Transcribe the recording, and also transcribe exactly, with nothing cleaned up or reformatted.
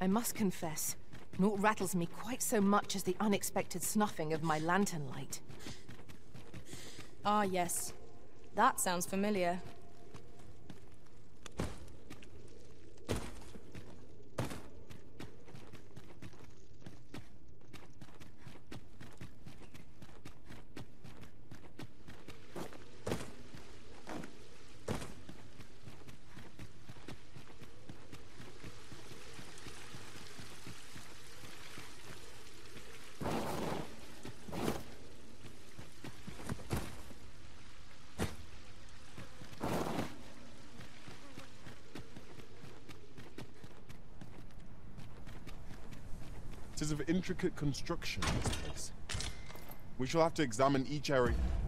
I must confess, naught rattles me quite so much as the unexpected snuffing of my lantern light. Ah, yes. That sounds familiar. It is of intricate construction, this place. We shall have to examine each area.